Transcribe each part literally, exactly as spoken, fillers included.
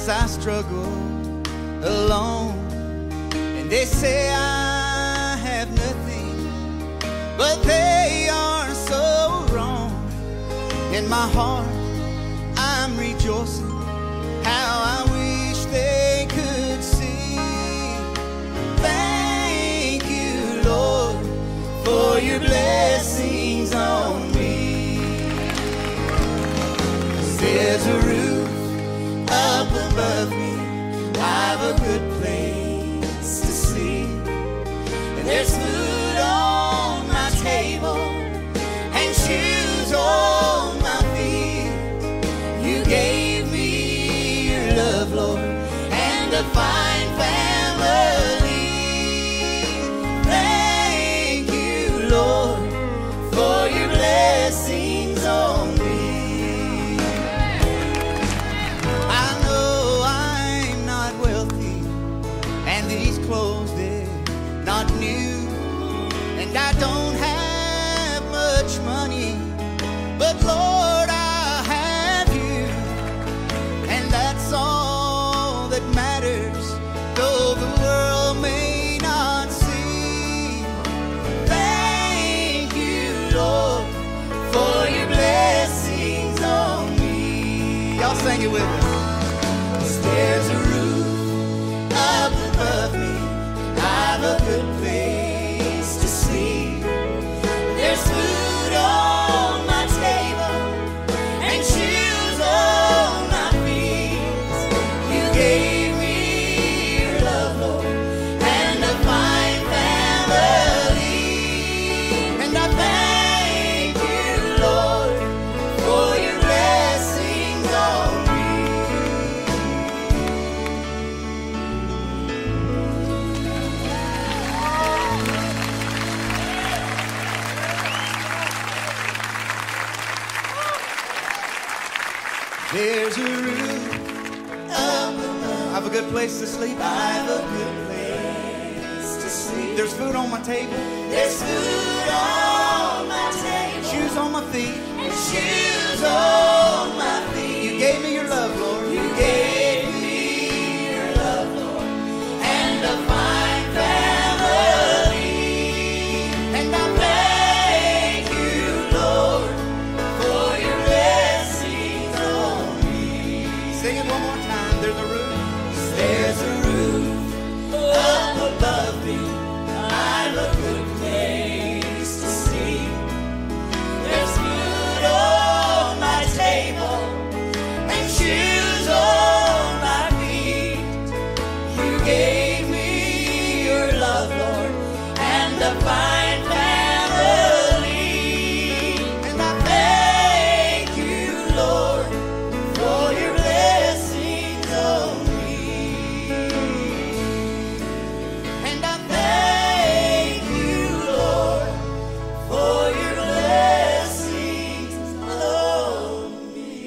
as I struggle alone. And they say I have nothing, but they are so wrong. In my heart I'm rejoicing, how I wish they could see. Thank you, Lord, for your blessings on me. 'Cause there's a roof up above me, I've a good place to sleep, and there's food on my table and shoes on my feet. You gave me your love, Lord, and a fine family. Thank you, Lord, for your blessings on me. I know I'm not wealthy, and these clothes, they're not new, and I don't have much money, but Lord, I have you, and that's all that matters, though the world may not see. Thank you, Lord, for your blessings on me. Y'all sing it with us. 'Cause there's a roof up above me, I've a good place to sleep. There's food on my table and shoes on my feet. You gave me your love, Lord, and a fine family. And I thank you, Lord, for your blessings on me. There's a roof up above. I've a good place to sleep. I've a good place to sleep. There's food on my table. There's food on my table. Shoes on my feet. And shoes on my feet. You gave me your love, Lord. You gave me your love, Lord, and a fine family. And I thank you, Lord, for your blessings on me. Sing it one more time. There's a roof. There's a roof up above me, I've a good place to sleep. There's food on my table and shoes on my feet. You gave me your love, Lord, and a fine family. And I thank you, Lord, for your blessings on me. And I thank you, Lord, for your blessings on me.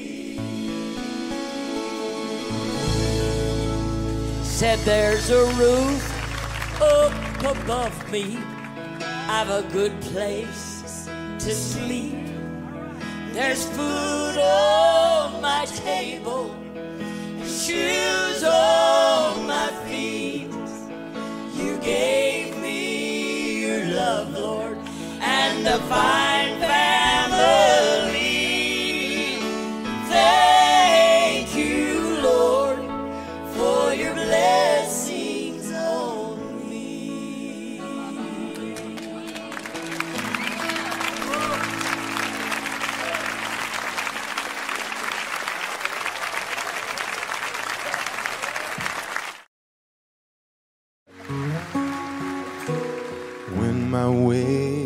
Said there's a roof up above me, I've a good place to sleep. There's food on my table and shoes on my feet. You gave me your love, Lord, and a fine family. Thank you, Lord, for your blessings on me. When my way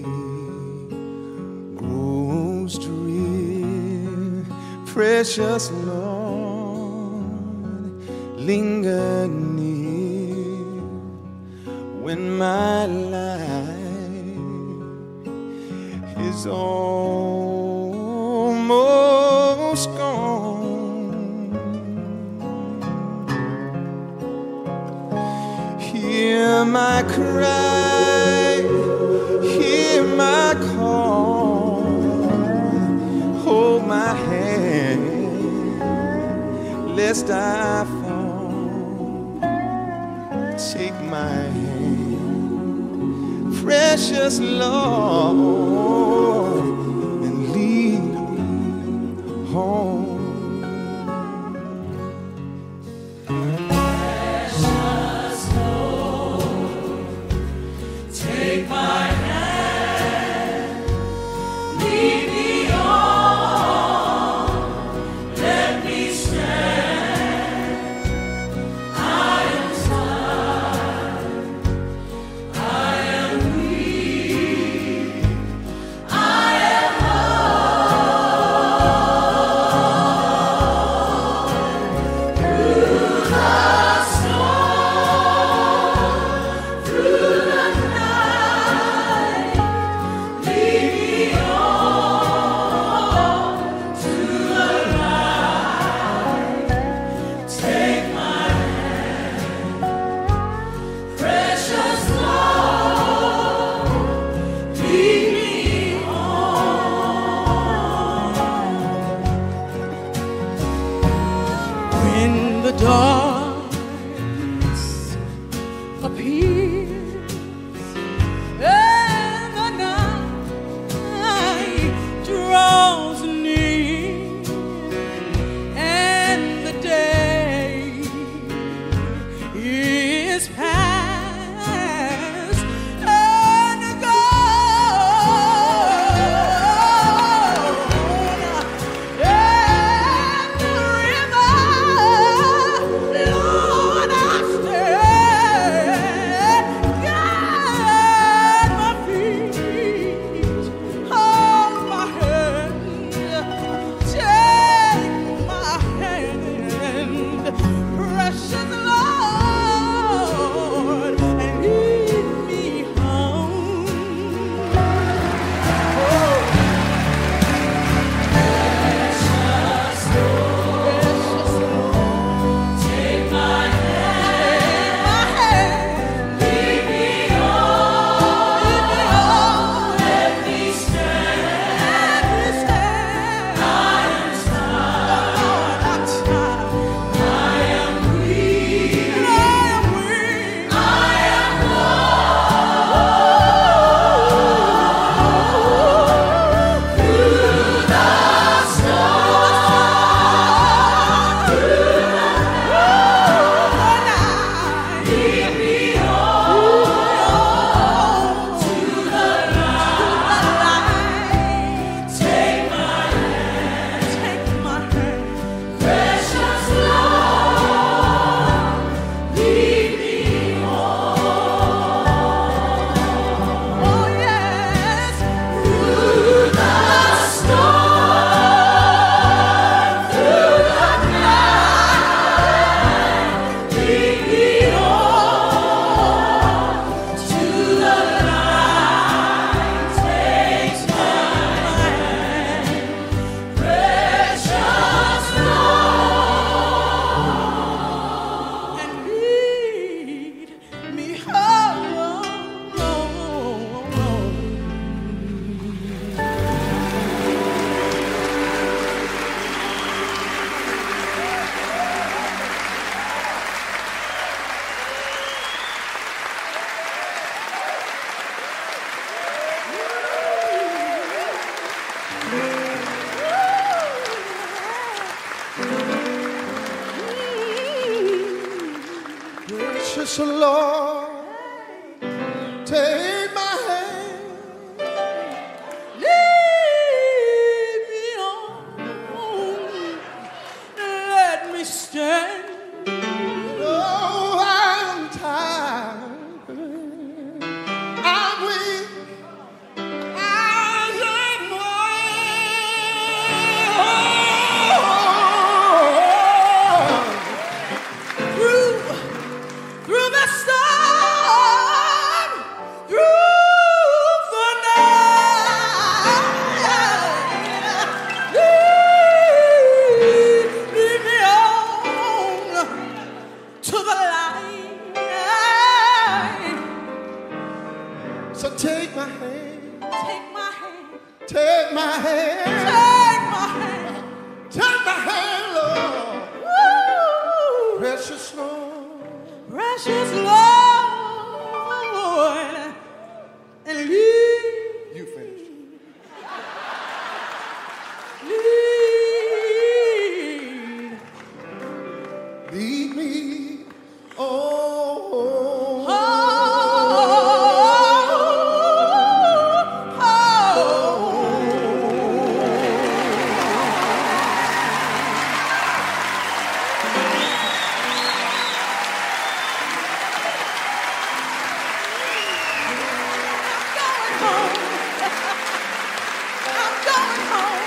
grows drear, precious Lord, linger near. When my life is almost gone, hear my cry, hear my call, hold my hand, lest I fall. Take my hand, precious Lord, and lead me home. Precious Lord, take my hand, lead me on, let me stand. I am tired, I am weak, I am hard. Through the storm, through the night, lead me on to the light. Take my hand, precious Lord, lead me on. When the darkness appears and the night draws near and the day is past and gone, and the river, Lord, I stand. Guide my feet, hold my hand, take my hand, precious Lord, and lead me home. Precious Lord, take my hand, lead me on, let me stand. I am tired, I am weak, I am weak, I am lost. Through the storm, through the night, lead me on to the light. Take my hand, take my hand, precious Lord, lead me on. Oh yes, through the storm, through the night, lead me on to the light. Take my hand, precious Lord, and lead me home. Precious Lord, take my hand, Lead me on, let me stand. oh, I'm tired, I'm weak, I am worn. Through, through the storm, through the night, lead, lead me on to the light. So take my hand, Take my hand, take my hand, take my hand. take my hand, Lord. Woo! precious Lord, precious Lord, and lead, you finish. lead, Lead me, oh, oh, oh, oh, I'm going home.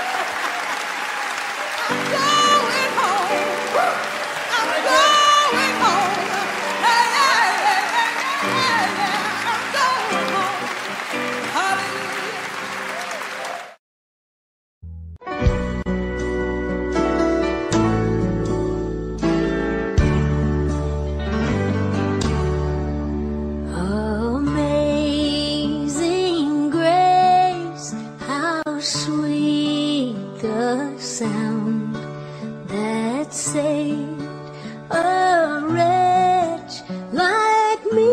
I'm going home. I'm going home. Hey, hey, hey, hey, hey, hey. I'm going home. Hallelujah. Amazing grace, how sweet the sound that saved a wretch like me.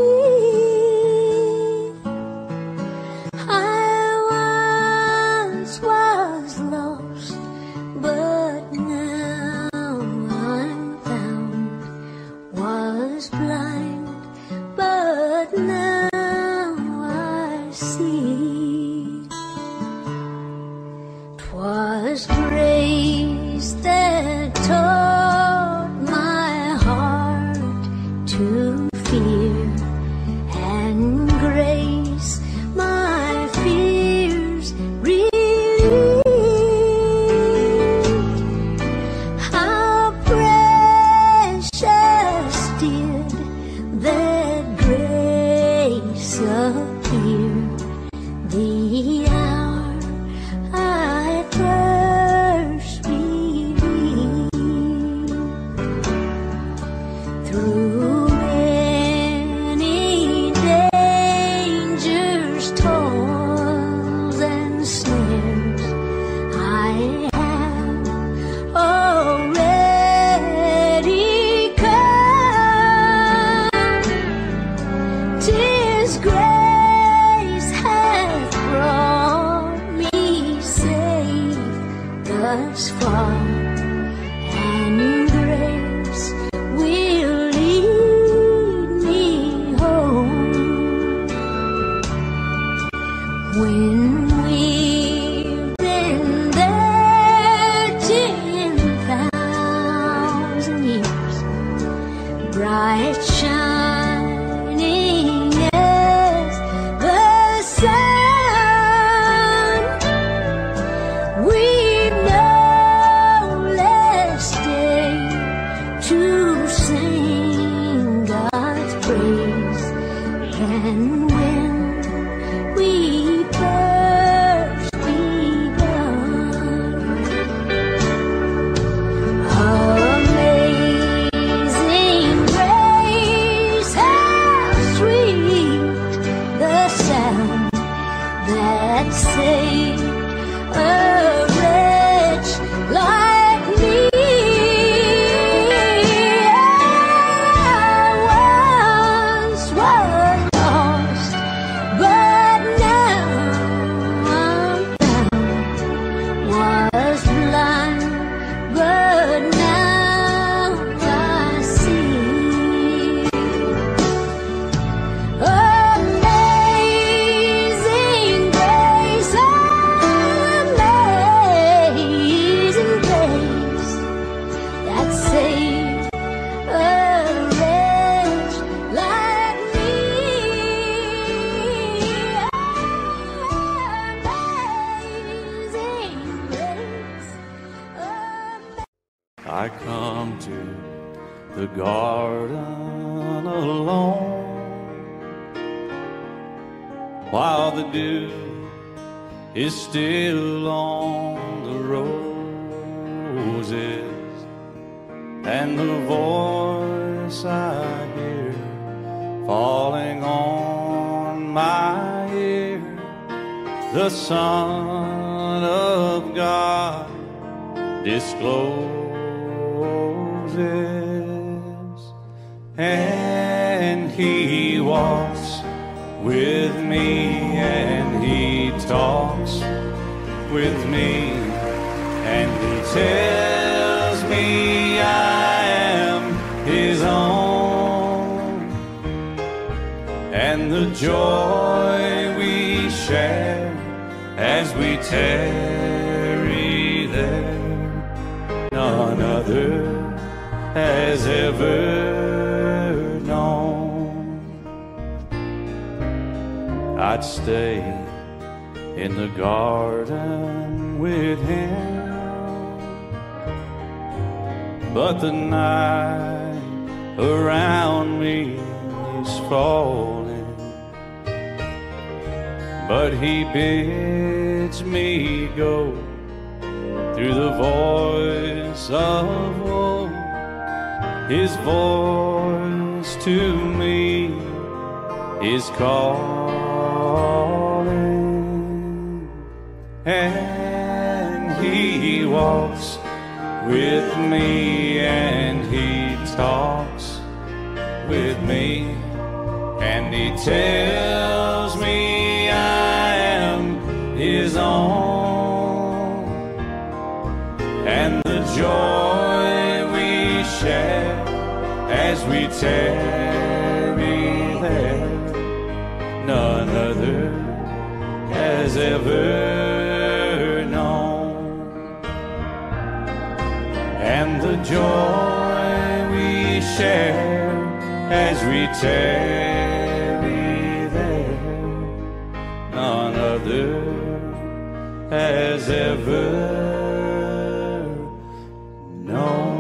I once was lost, but now I'm found. Was blind, but now I see. 'Twas grace that taught my heart to fear, and grace my fears relieved. How precious did that grace appear the hour I first believed. Through many dangers, toils, and snares, I have already come. 'Tis grace hath brought me safe thus far, and grace will lead me home. When we've been there ten thousand years, bright shining as the sun, we've no less day to sing God's praise than when we first begun. Amazing grace, how sweet the sound that saved a wretch like me. I once was lost, but now I'm found. Was blind, but now I see. Amazing grace, amazing grace, that saved a wretch like me. Amazing grace, amazing. I come to the garden alone, while the dew is still on the roses, and the voice I hear falling on my ear, the Son of God discloses. and He walks with me, and He talks with me, and He tells me I am His own, and the joy we share as we tarry there, none other has ever known. I'd stay in the garden with Him, but the night around me is falling, but He bids me go through the voice of woe. His voice to me is calling, and He walks with me, and He talks with me, and He tells me I am His own, and the joy we share as we tarry there, none other has ever known. And the joy we share as we tarry there, none other has ever known.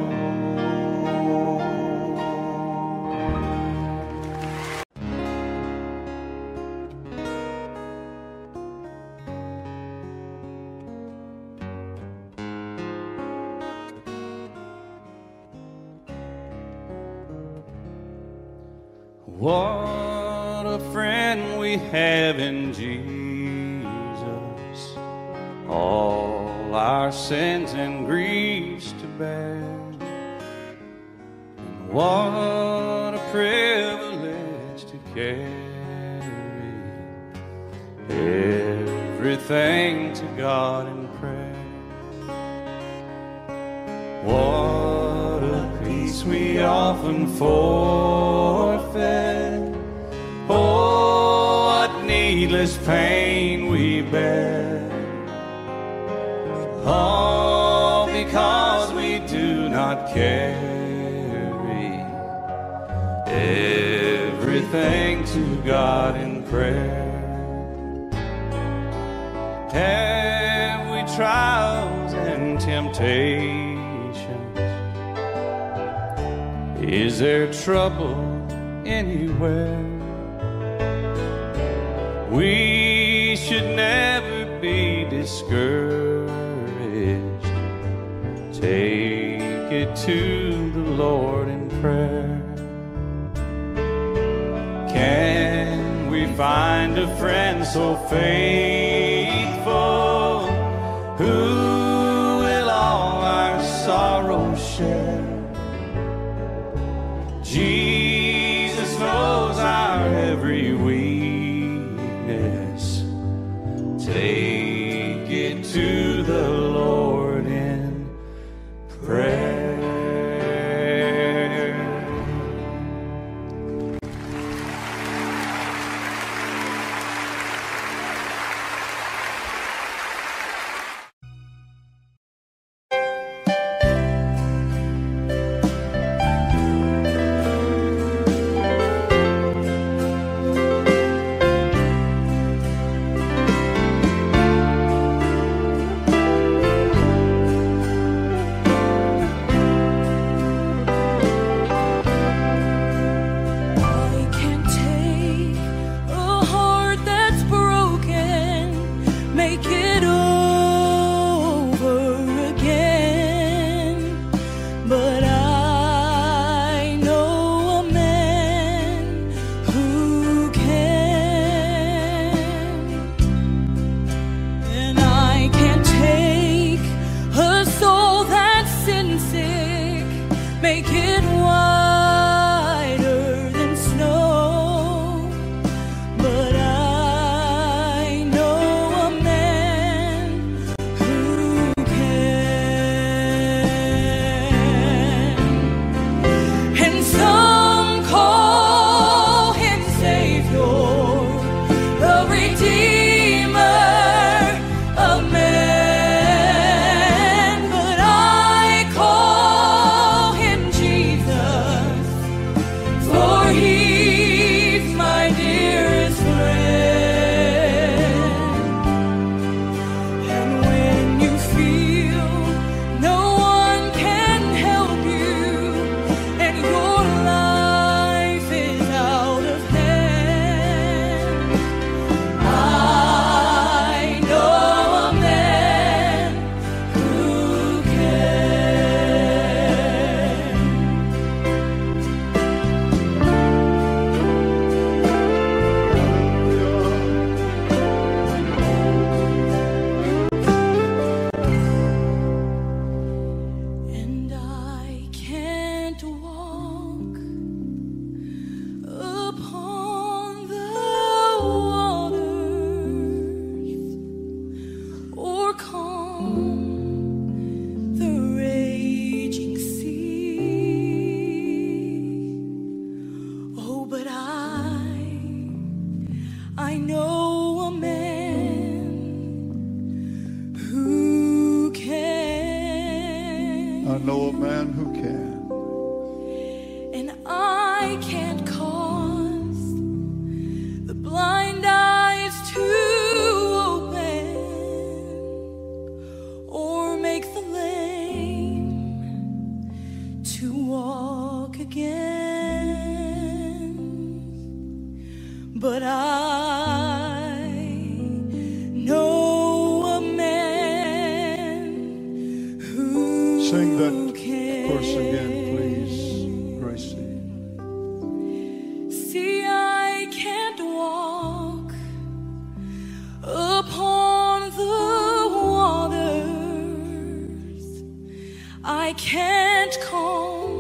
What a friend we have in Jesus, all our sins and griefs to bear. And what a privilege to carry everything to God in prayer. What a peace we often forfeit. Oh, what needless pain we bear, all because we do not carry everything to God in prayer. Have we trials and temptations? Is there trouble anywhere? We should never be discouraged. Take it to the Lord in prayer. Can we find a friend so faithful, who will all our sorrows share? Jesus knows our every weakness. Take it to the Lord in prayer. I can't cause the blind eyes to open or make the lame to walk again, but I know a man who Sing that can. chorus again, please, Gracie. See, I can't walk upon the waters, I can't calm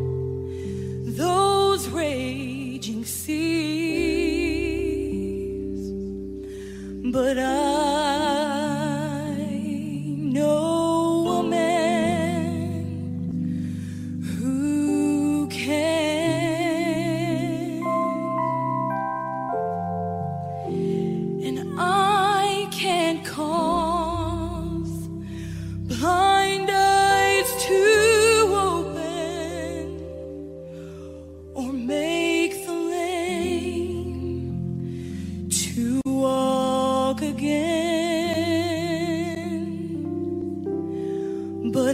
those raging seas, but I know a man who can, and I can't cause blind eyes to open or make the lame to walk again, but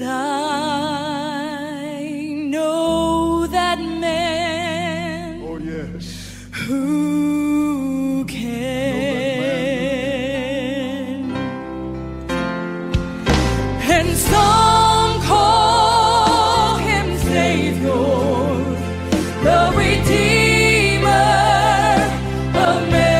I know that man Oh, yes. who can. And some call him Savior, the Redeemer of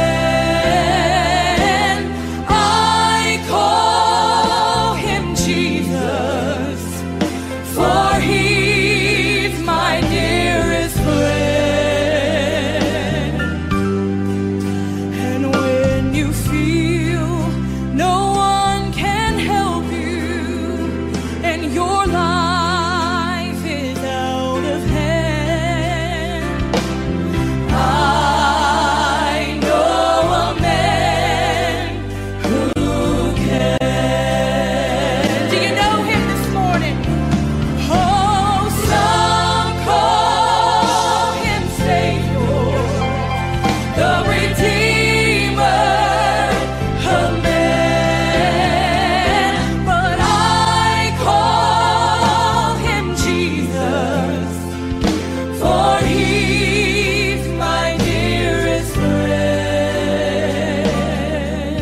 man. I call him Jesus, for he's my dearest friend. And when you feel no one can help you and your life is out of hand, I know a man who can. Do you know him this morning? Oh, some call him Savior, the Redeemer of man, but I call him Jesus, for he's my dearest friend.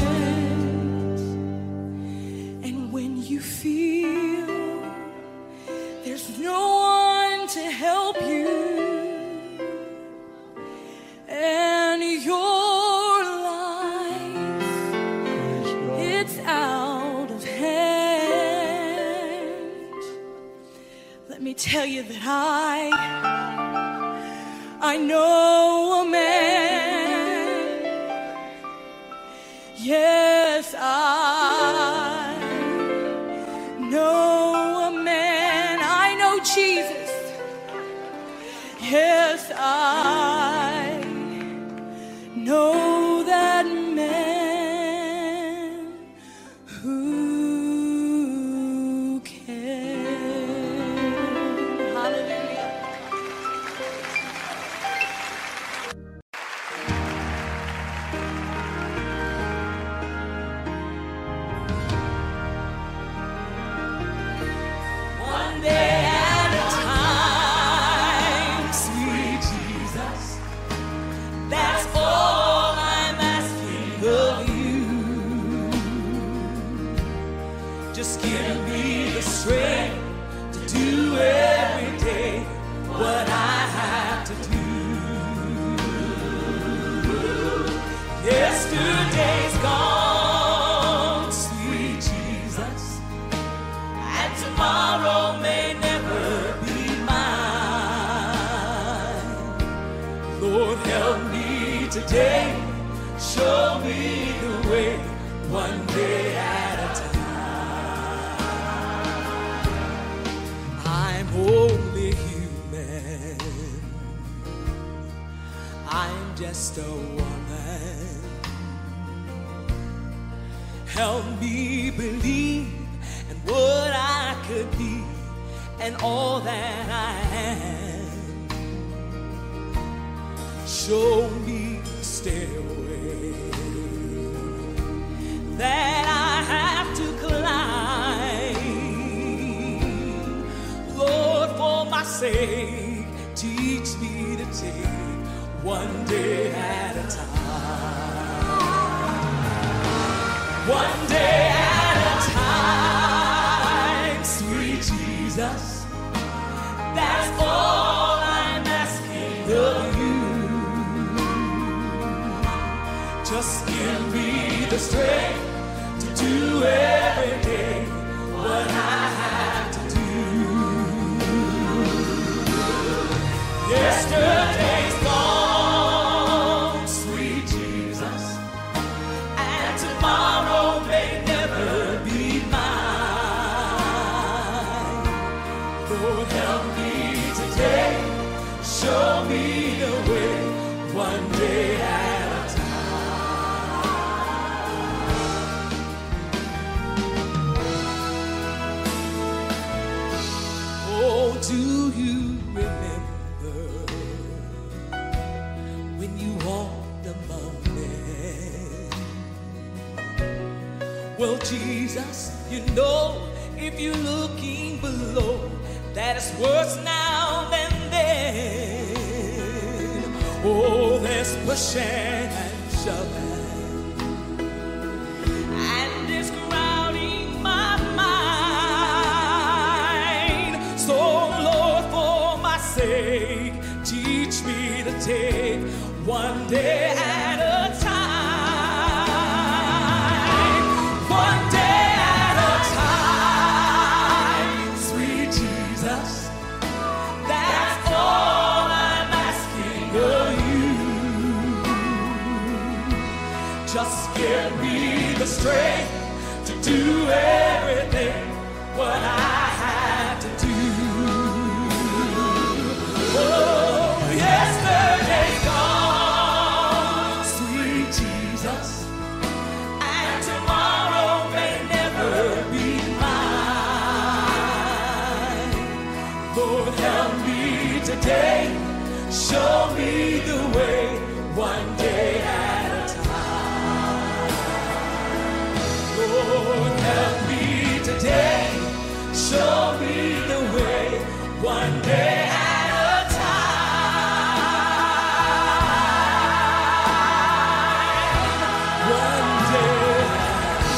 And when you feel there's no one to help you and your life, Praise God. it's out of hand, let me tell you that I I know a man. Yes, I know a man. I know Jesus. Yes, I know that man who can. Hallelujah. One day at a time, sweet Jesus, that's all I'm asking of you. Just give me the strength to do every day what I have to do. Yesterday's gone, sweet Jesus, and tomorrow may never be mine. Lord, help me today, show me the way, one day at a time. I'm only human, I'm just a woman. Help me believe in what I could be and all that I am. show me the stairway that I have to climb. Lord, for my sake, teach me to take one day at a time. One day at a time, sweet Jesus, that's all I'm asking of you. Just give me the strength to do every day what I have to do. Yesterday's gone, sweet Jesus, and tomorrow may never be mine. Lord, help me today, show me the way, one day at a time. Oh, do you remember when you walked among men? Well, Jesus, you know, if you're looking below, that is worse now than then. Oh, there's pushing and shoving, and it's crowding my mind. So, Lord, for my sake, teach me to take one day at a time. One day at a time, sweet Jesus, that's all I'm asking of you. Just give me the strength to do everything what I have to do. Oh, yesterday's gone, sweet Jesus, and tomorrow may never be mine. Lord, help me today, show me the way, one day at a time. Lord, help me today, show me the way, one day at a time. One day at a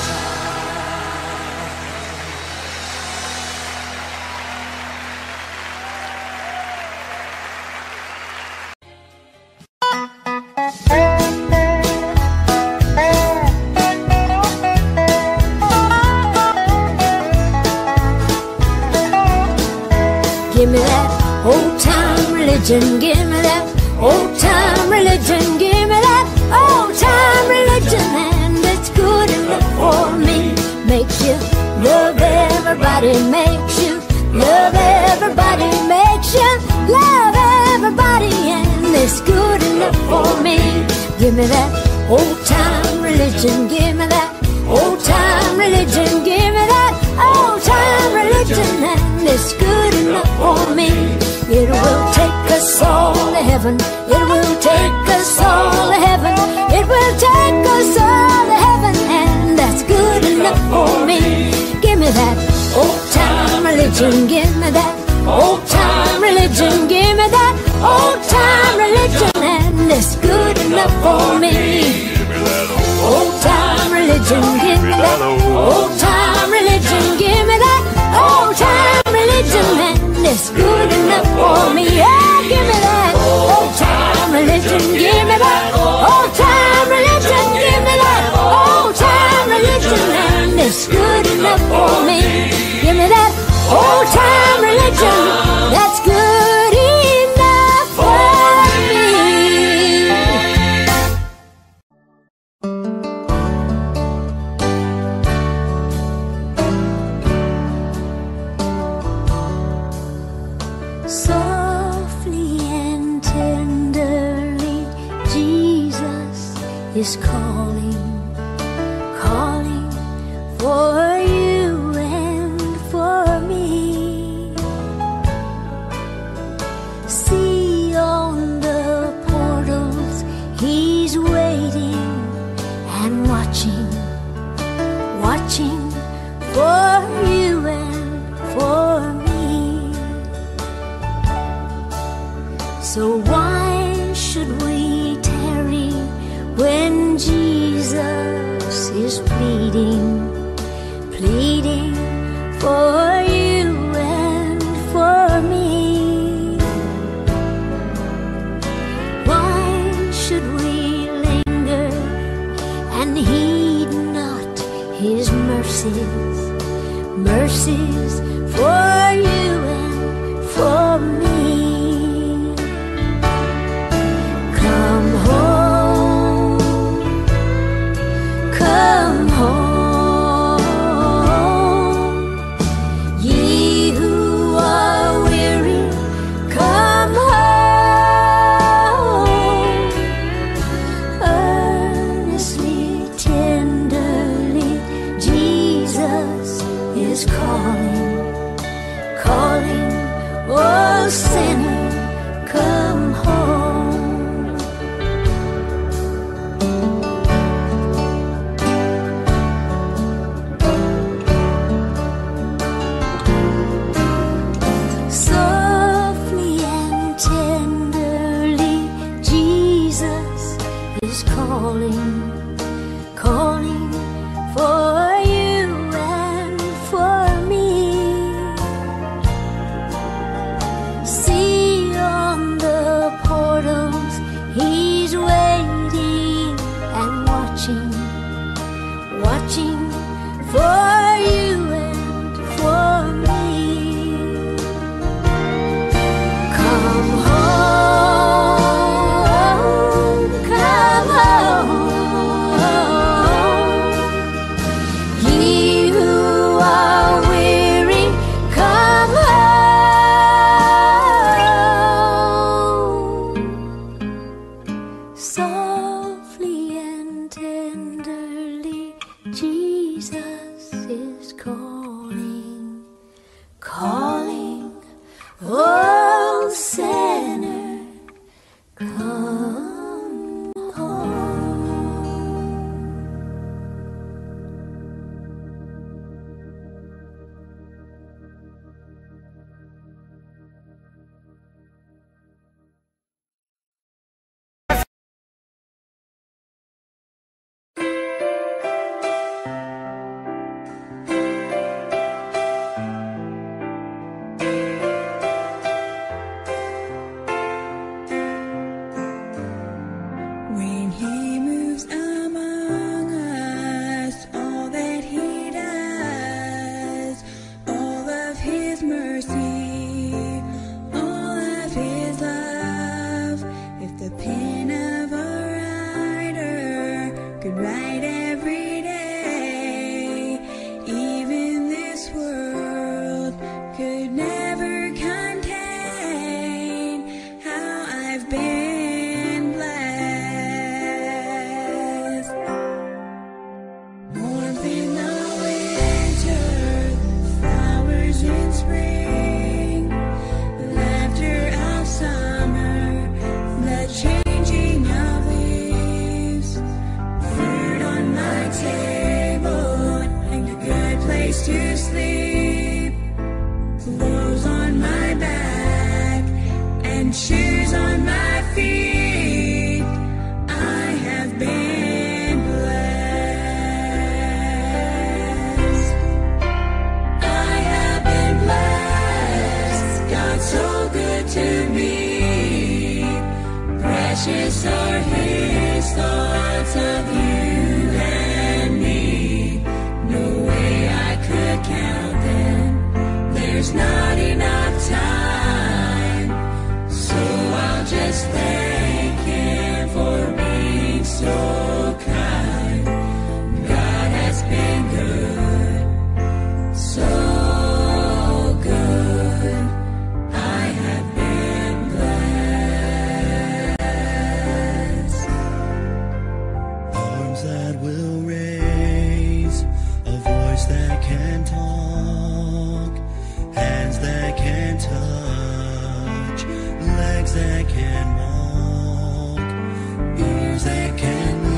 Give me that old time religion, give me that old time religion, give me that old time religion, and it's good enough for me. Makes you love everybody, makes you love everybody, makes you love everybody, and it's good enough for me. Give me that old time religion, give me that old time religion, give me that old time religion, and it's good enough for me. It will take us all to heaven, it will take us all to heaven, it will take us all to heaven, and that's good enough for me. Give me that old time religion, give me that old time religion, give me that old time religion, and it's good enough for me. Old time religion, give me that old time religion, give me that old time religion, and it's good enough for me. Yeah, give me that old time religion, give me that old time religion, give me that old time religion, and it's good enough for me. Give me that old time religion, that's good enough for me. Softly and tenderly, Jesus is calling, calling for you and for me. See on the portal for you and for me. So why should we tarry when Jesus is pleading, pleading for you and for me? Why should we linger and heed not His mercies, mercies for you and for me? Come home, come home, ye who are weary, come home. Earnestly, tenderly, Jesus is calling, calling, oh sinner, come home. Softly and tenderly, Jesus is calling, calling for you and for me. See on the portals, He's waiting and watching, watching for you and for me. Come home, come home, ye who are weary, come home. Softly and tenderly, Jesus is calling, calling, oh sinner, come home. When He moves among us, all that He does, all of His mercy, all of His love. If the pen of a writer could write every day, even this world could never contain how I've been blessed. Warmth in the winter, flowers in spring, laughter of summer, the changing of leaves, food on my table, and a good place to sleep, clothes on my back, and shoes on my feet. I have been blessed. I have been blessed. God's so good to me. Precious are His thoughts of you and me. No way I could count them. There's not enough time. So I'll just thank Him for being so kind. God has been good, so good. I have been blessed. Arms that will raise, a voice that can talk, hands that can touch, legs that can walk, ears that can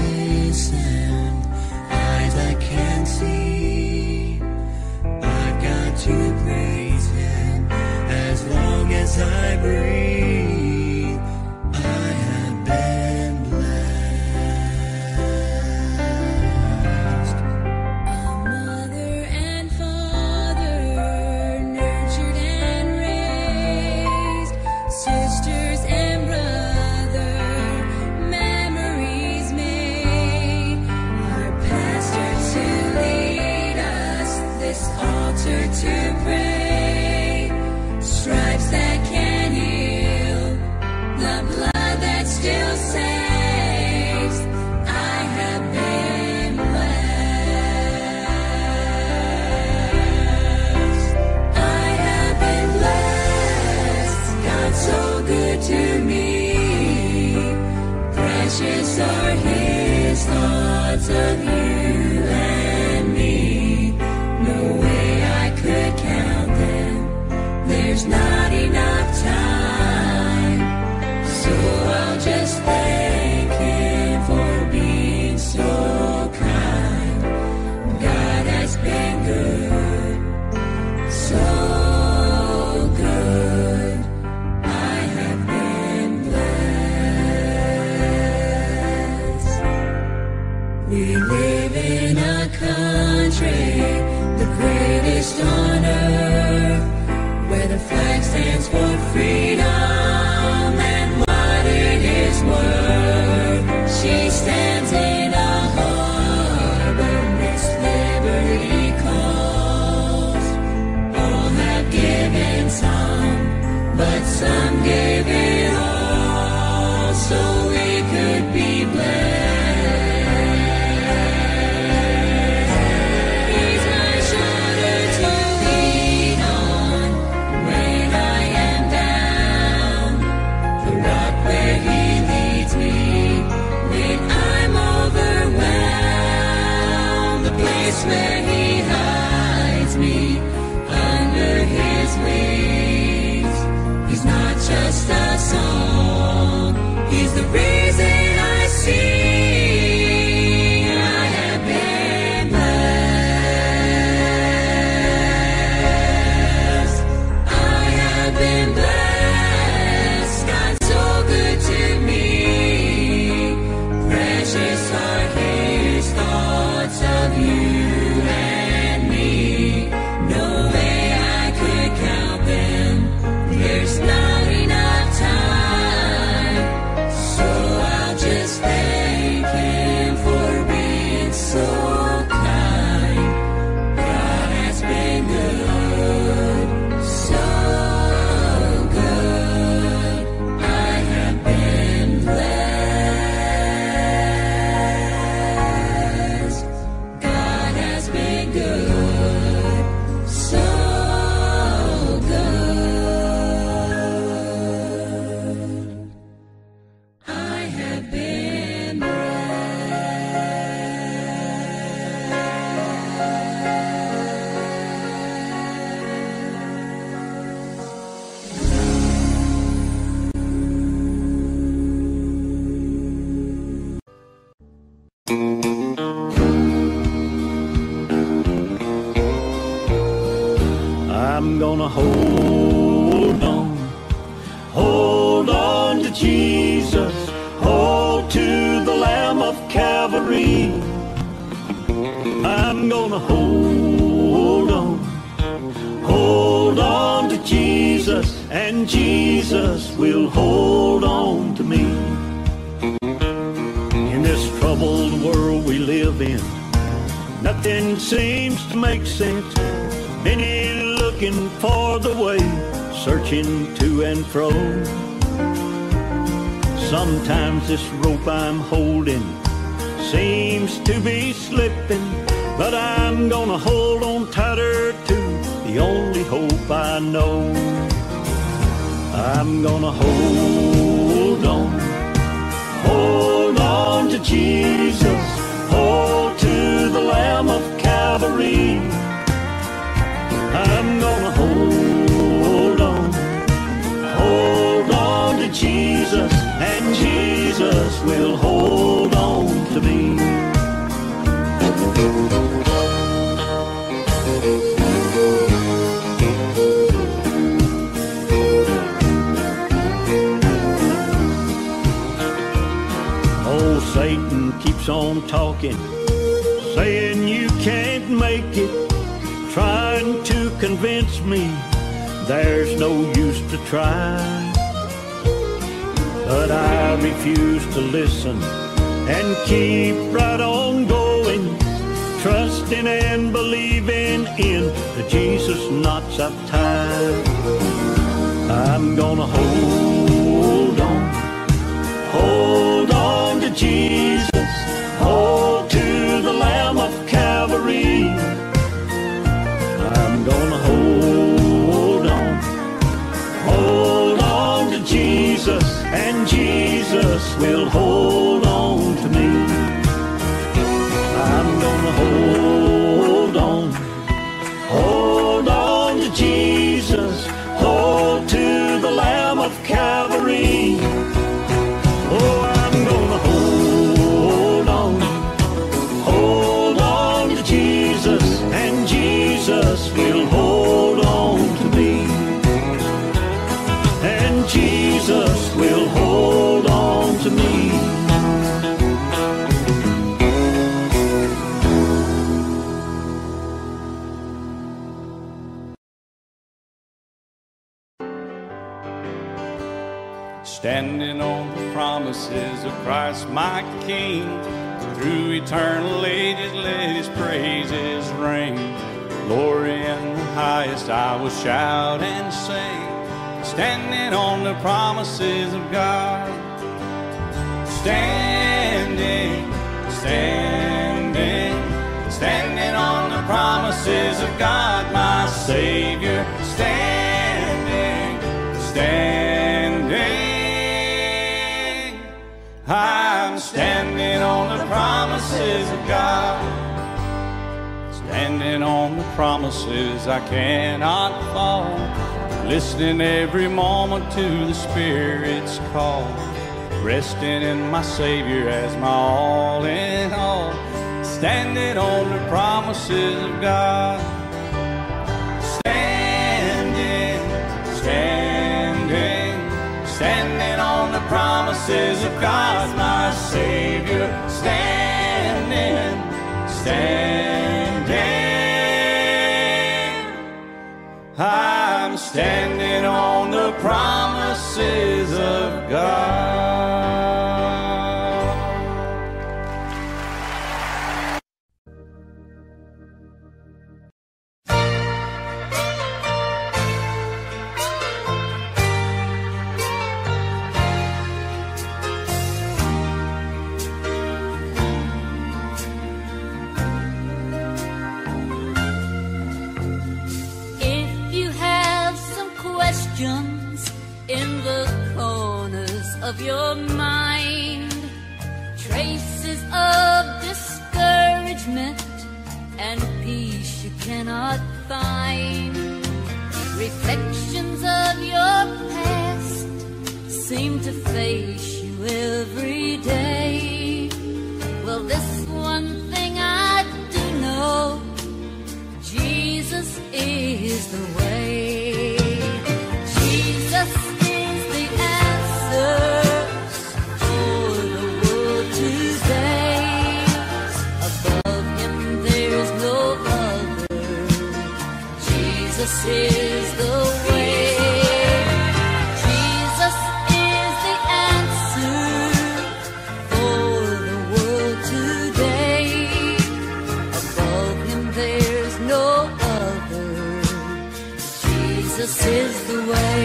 are His thoughts of you and me. No way I could count them. There's not enough time. So I'll just thank Him for being so kind. God has been good, so good. I have been blessed. We live in a country, the greatest on earth, where the flag stands for freedom and what it is worth. She stands in a harbor, Miss Liberty calls. All have given some, but some gave it all, so we could be blessed. He's my shoulder to lean on when I am down, the rock where He leads me when I'm overwhelmed, the place where He hides me under His wings. He's not just a song, He's the reason I sing. I have been blessed. I have been blessed. God's so good to me. Precious are His thoughts of you and me. No way I could count them. There's not enough time. So I'll just thank Him for being so kind. God has been good, so good. I have been blessed. God has been good, so good. I have been I'm gonna hold on, hold on to Jesus, hold to the Lamb of Calvary. I'm gonna hold on, hold on to Jesus, and Jesus will hold on to me. In this troubled world we live in, nothing seems to make sense. Many looking for the way, searching to and fro. Sometimes this rope I'm holding seems to be slipping, but I'm gonna hold on tighter to the only hope I know. I'm gonna hold on, hold on to Jesus, hold to the Lamb of Calvary. I'm gonna hold on, hold on to Jesus, and Jesus will hold on to me. Oh, Satan keeps on talking, saying you can't make it, trying to convince me there's no use to try. But I refuse to listen and keep right on going, trusting and believing in the Jesus knots I've tied. I'm gonna hold on, hold on to Jesus, hold to the Lamb of Calvary. I'm gonna hold on, hold on to Jesus, and Jesus will hold on standing on the promises of Christ my King. Through eternal ages let his praises ring. Glory in the highest I will shout and sing, standing on the promises of God. Standing, standing, standing on the promises of God, my Savior. Standing, standing, I'm standing on the promises of God. Standing on the promises I cannot fall, listening every moment to the Spirit's call, resting in my Savior as my all in all, standing on the promises of God. Standing, standing, standing on the promises of God, my Savior. Standing, standing, I'm standing on the promises of God. In the corners of your mind, traces of discouragement and peace you cannot find, reflections of your past seem to face you every day. Well, this one thing I do know, Jesus is the way. Jesus is the answer for the world today. Above him there's no other. Jesus is the way. Jesus is the answer for the world today. Above him there's no other. Jesus is the way.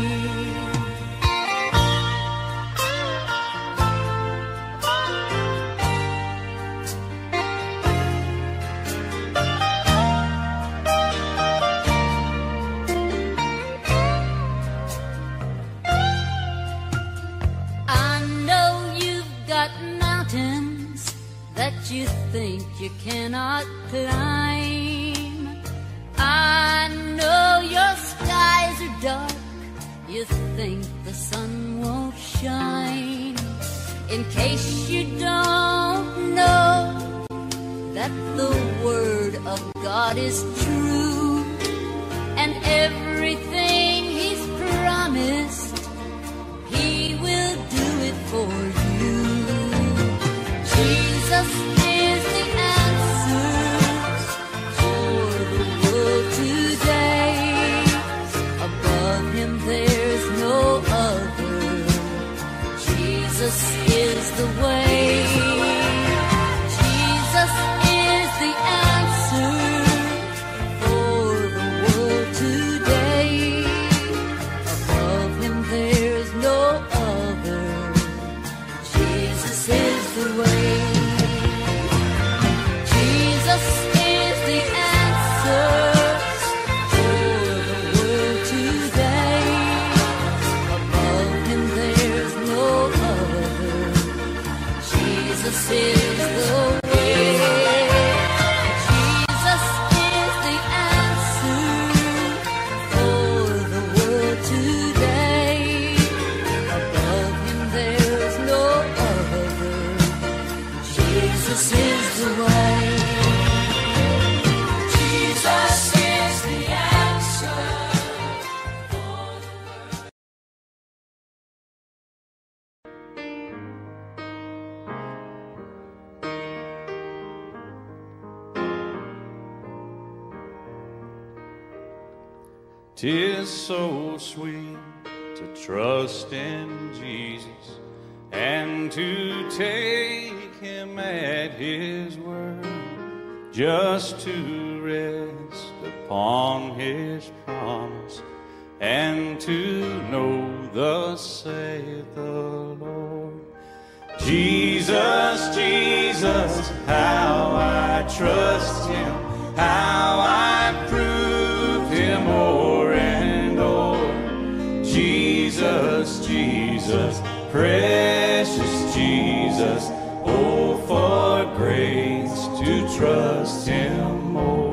You think you cannot climb. I know your skies are dark. You think the sun won't shine. In case you don't know that the word of God is true, and everything he's promised, he will do it for you. Jesus is the answer for the world today. Above him there's no other. Jesus is the way. Jesus is the answer for the world today. Above him there's no other. Jesus is the way. Jesus is the answer for the world today. Above him there's no other. Jesus is the way. Jesus is the answer for the world today. Above him there's no other. Jesus is the way. Jesus is the answer for the world. "'Tis so sweet to trust in Jesus and to take him at his word, just to rest upon his promise and to know thus saith the Lord. Jesus, Jesus, how I trust him, how I prove him o'er and o'er. Jesus, Jesus, precious Jesus, oh, for grace to trust him more.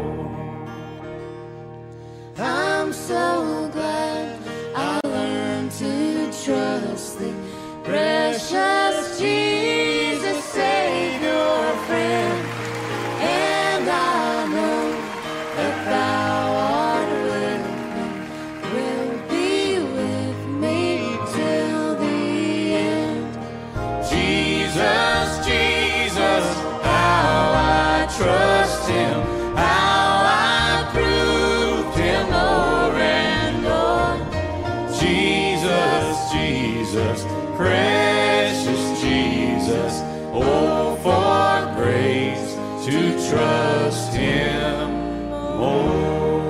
I'm so glad I learned to trust thee, precious Jesus, Savior, friend. And I know that thou art with me, will be with me till the end. Jesus, Jesus, how I trust him, how I proved him o'er and o'er. Jesus, Jesus, precious Jesus, oh, for grace to trust him more.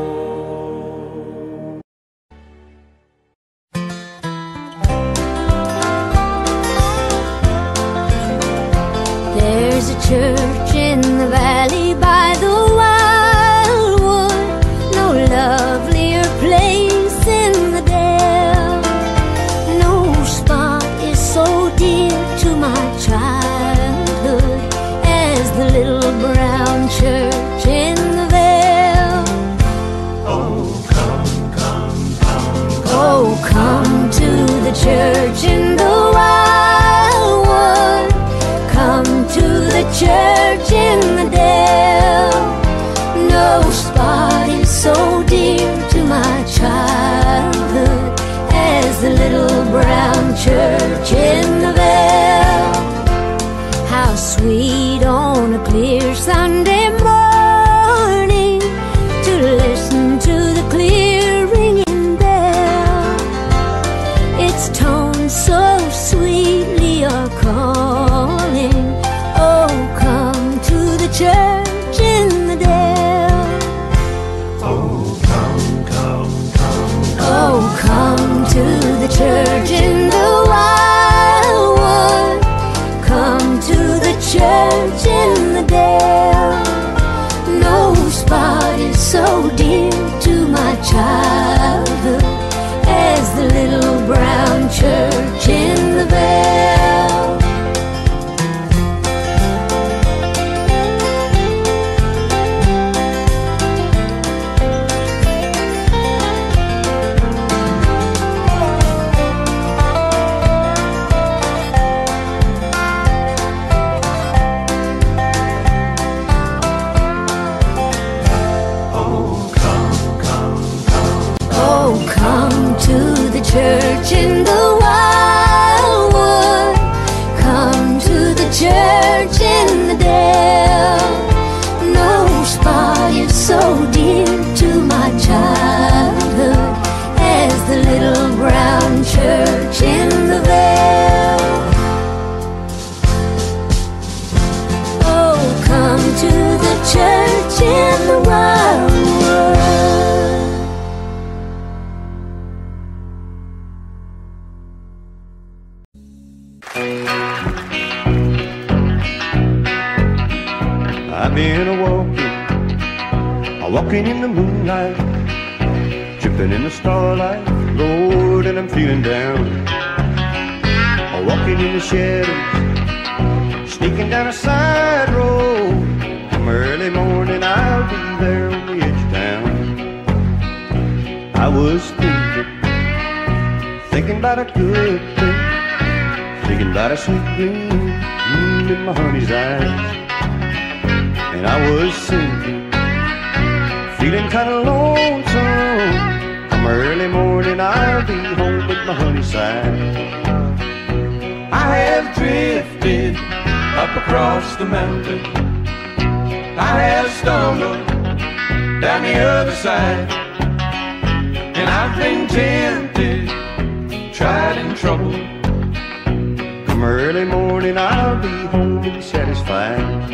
There's a church in the valley by the wildwood, no lovelier place in the dale. No spot is so dear to my childhood as the little brown church in the vale. Oh, come, come, come, Oh, come to the church in the wildwood, come to the church in the dale. No spot is so dear to my childhood as the little brown church in the vale. How sweet on a clear Sunday morning to listen to the clear ringing bell. Its tones so sweetly are calling, oh, come to the church in the dale. oh, come, come, come, Oh, come to the church in the wildwood, come to the church in the dale. No spot is so dear to my childhood as the little brown church in the vale. oh, come, come, come, Oh, come to the church in the wildwood, come to the church in the dale. No spot is so dear to my childhood as the little brown church in the vale. Oh, come to the church in the wildwood. I've been a walking, a walking in the moonlight, tripping in the starlight, Lord, and I'm feeling down. A walking in the shadows, sneaking down a side road. Come early morning, I'll be there on the edge of town. I was thinking, thinking about a good thing, thinking about a sweet gleam mm, in my honey's eyes. And I was singing, feeling kind of lonesome. Come early morning, I'll be home at my honey's side. I have drifted up across the mountain. I have stumbled down the other side. And I've been tempted tried and troubled. Come early morning, I'll be home and satisfied.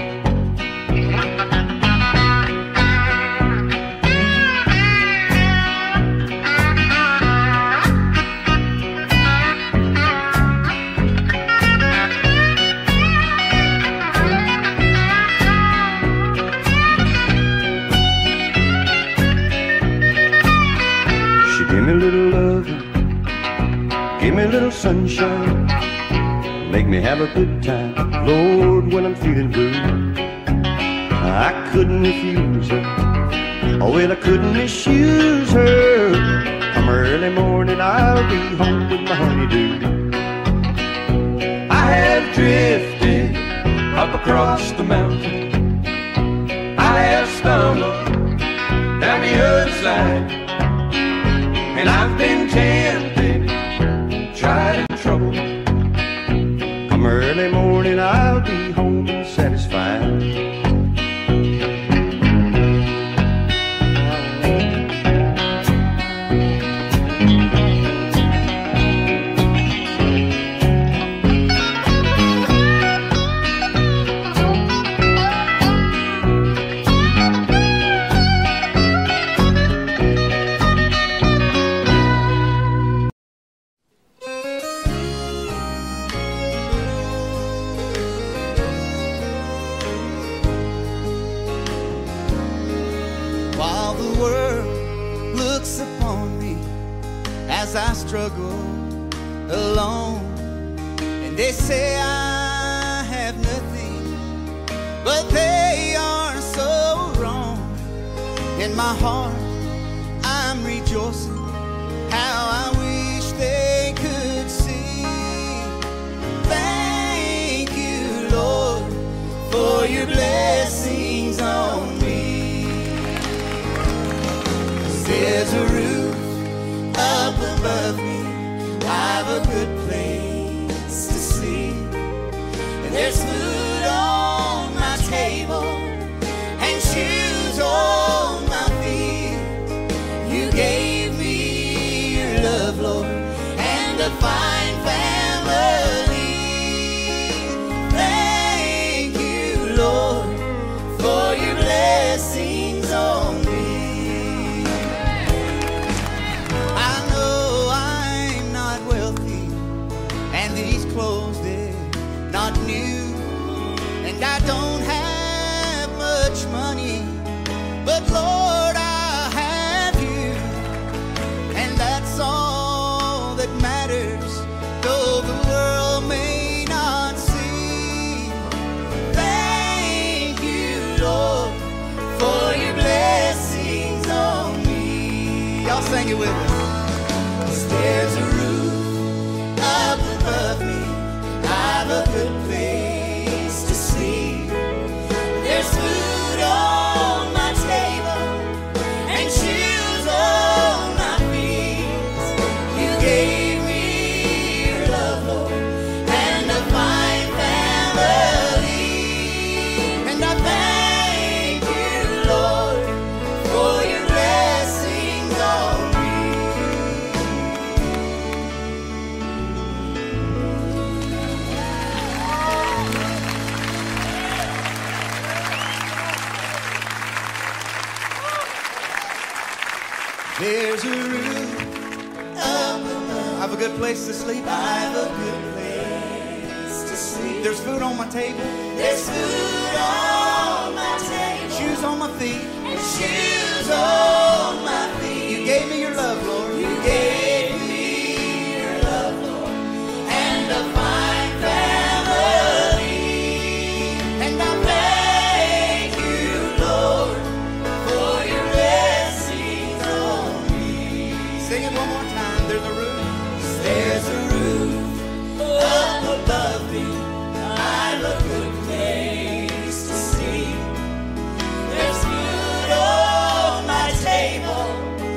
Give me a little loving, give me a little sunshine, make me have a good time, Lord, when I'm feeling blue. I couldn't refuse her, oh well I couldn't misuse her. Come early morning I'll be home with my honeydew. I have drifted up across the mountain, I have stumbled down the other side, and I've been tempted, tried and troubled. Come early morning, I'll be home and satisfied. While the world looks upon me as I struggle alone, and they say I have nothing, but they are so wrong. In my heart I'm rejoicing, how I wish they could see. Thank you, Lord, for your blessings on me. There's a roof up above me, I've a good place to sleep, and there's food on my table and shoes on my feet. You gave me your love, Lord, and a fine family. Thank you, Lord, for your blessings on me. Clothes, they're not new, and I don't have much money, but Lord, I have you, and that's all that matters, though the world may not see. Thank you, Lord, for your blessings on me. Y'all sing it with us. There's a roof up above me, I've a good place to sleep. There's food on my table and shoes on my feet. You gave me your love, Lord, and a fine family. And I thank you, Lord, for your blessings on me. There's a roof up above. I've a good place to sleep. I've a good place to sleep. There's food on my table. There's food on my table. Shoes on my feet. And shoes on my feet. You gave me your love, Lord. You gave me your love, Lord, and a fine family. And I thank you, Lord, for your blessings on me. Sing it one more time. There's a roof. There's a roof up above me. I've a good place to sleep. There's food on my table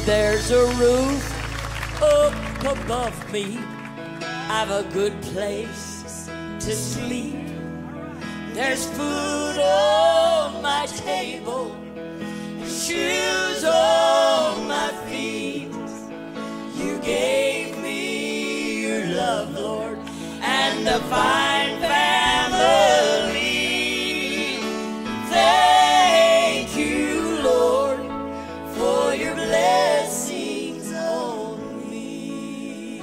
There's a roof up above me. I've a good place to sleep. There's food on my table, shoes on my feet. You gave me your love, Lord, and a fine family. Thank you, Lord, for your blessings on me.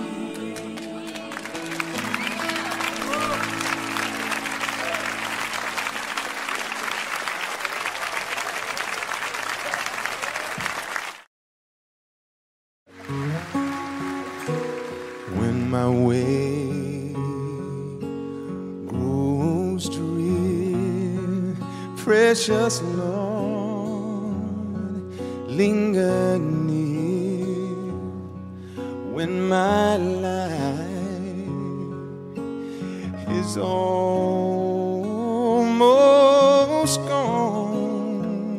When my way grows drear, precious Lord, linger near. When my life is almost gone,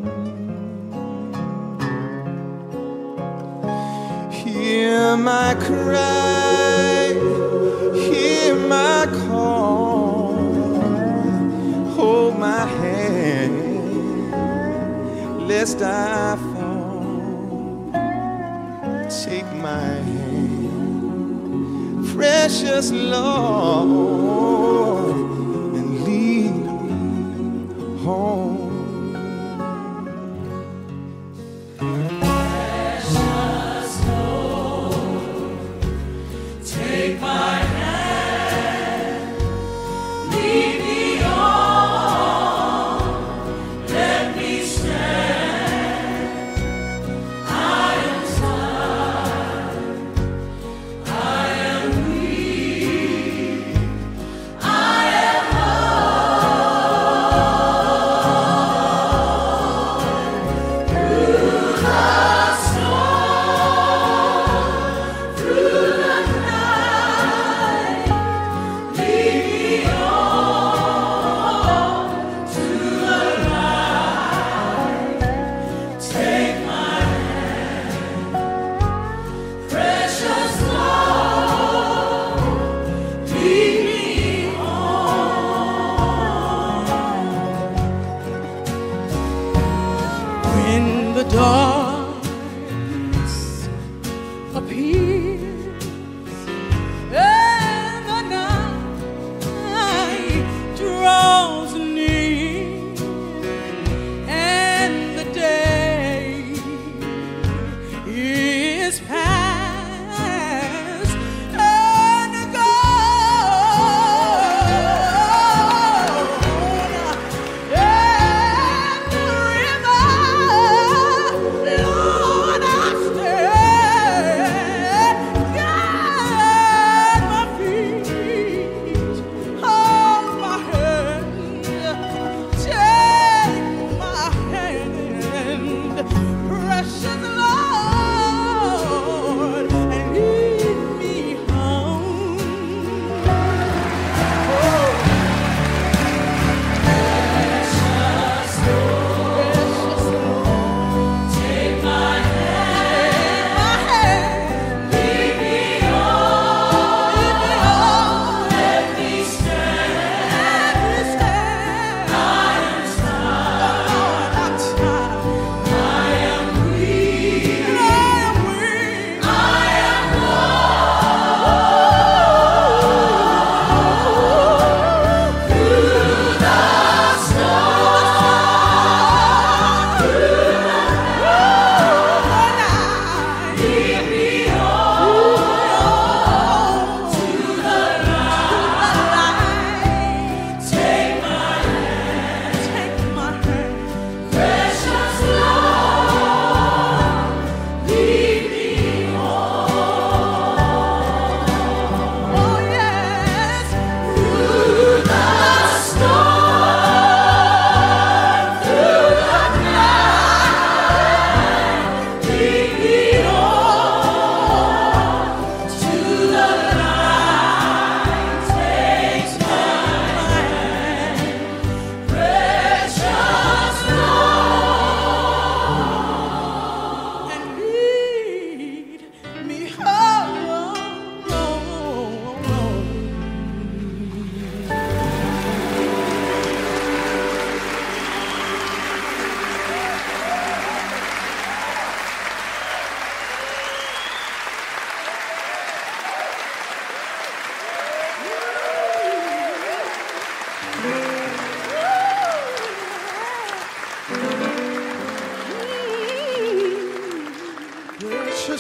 hear my cry, hear my call, hold my hand, lest I fall. Take my hand, precious Lord, and lead me home. Take my hand, lead me on, let me stand. I am tired, I am weak,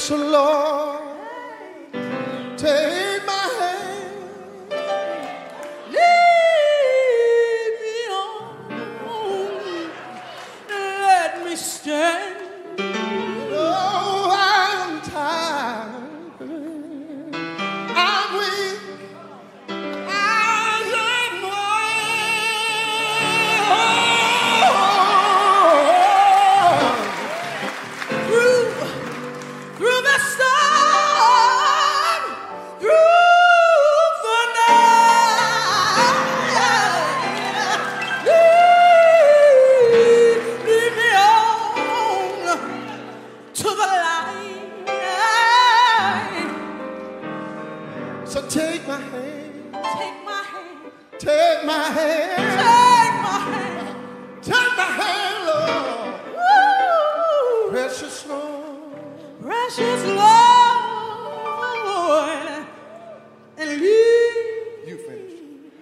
So Lord, take my hand, lead me on, let me stand. oh, I'm tired, I'm weak, I'm in Through, through the storm, through the night, lead, lead me on to the light. So take my hand, Take my hand, take my hand, take my hand, take my hand, Lord, woo, precious Lord. precious Lord, and lead, You finish.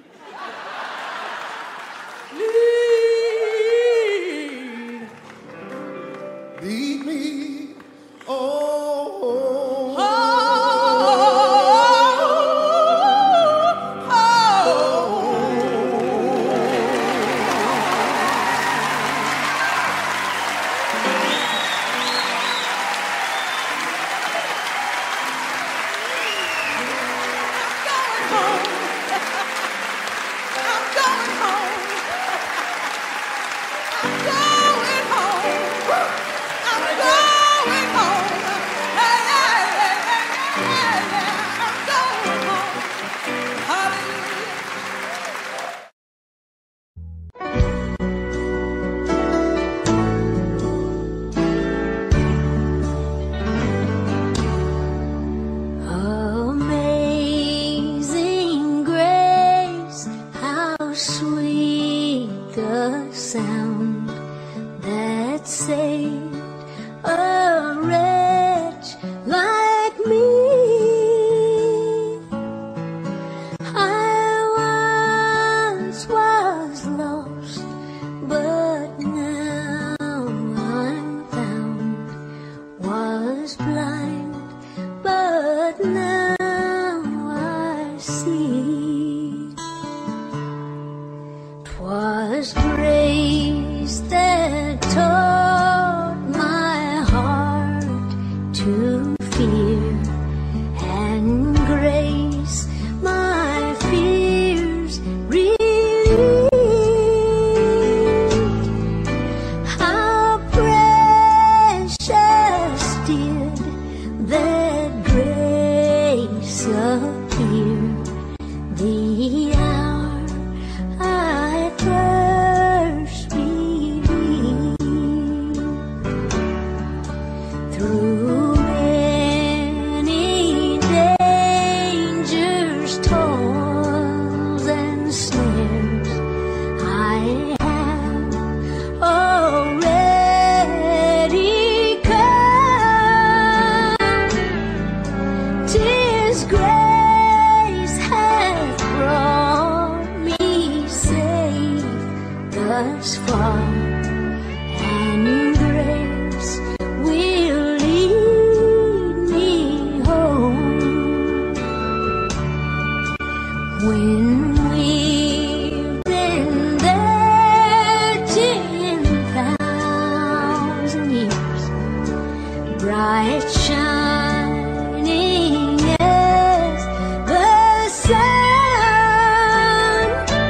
lead. Lead me, oh, Oh, oh, I'm going home. I'm going home. I'm going home. Hey, hey, hey, hey, hey, hey. I'm going home. Hallelujah. Amazing grace, how sweet the sound that saved a wretch like me. I once was lost, but now I'm found. Was blind, but now I see. 'Twas grace that taught my heart to fear, and grace my fears relieved. How precious did that grace appear the hour I first believed. Through many dangers, toils, and snares, I have already come. 'Tis grace hath brought me safe thus far, and grace will lead me home. When we've been there ten thousand years, bright shining as the sun,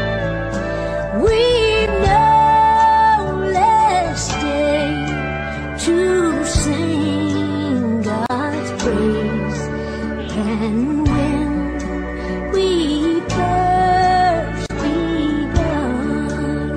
we've no less day to sing God's praise than when we first begun.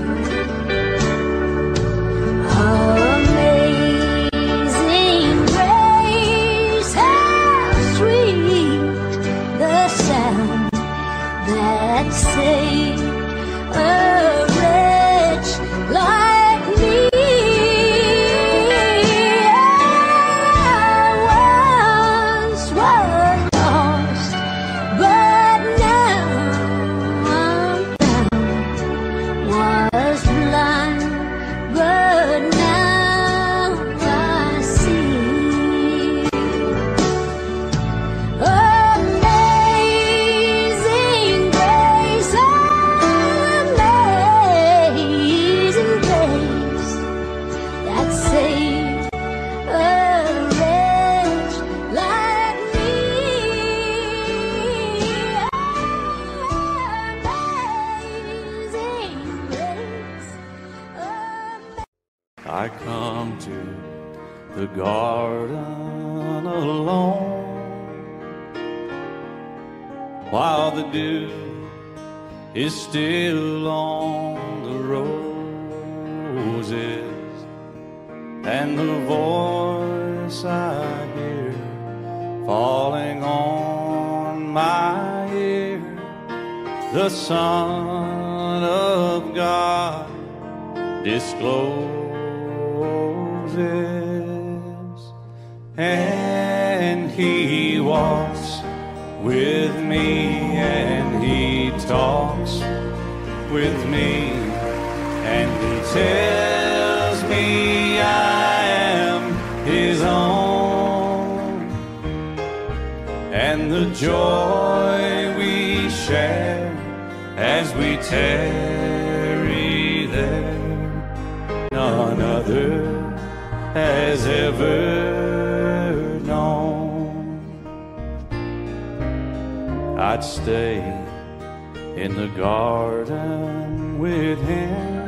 Amazing grace, how sweet the sound that saved a wretch like me. I once was lost, but now I'm found. Was blind, but now I see. I come to the garden alone, while the dew is still on the roses, and the voice I hear falling on my ear, the Son of God discloses, and He walks with me, and He talks with me, and He tells me I am His own, and the joy we share as we tarry there, none other has ever known. I'd stay in the garden with Him,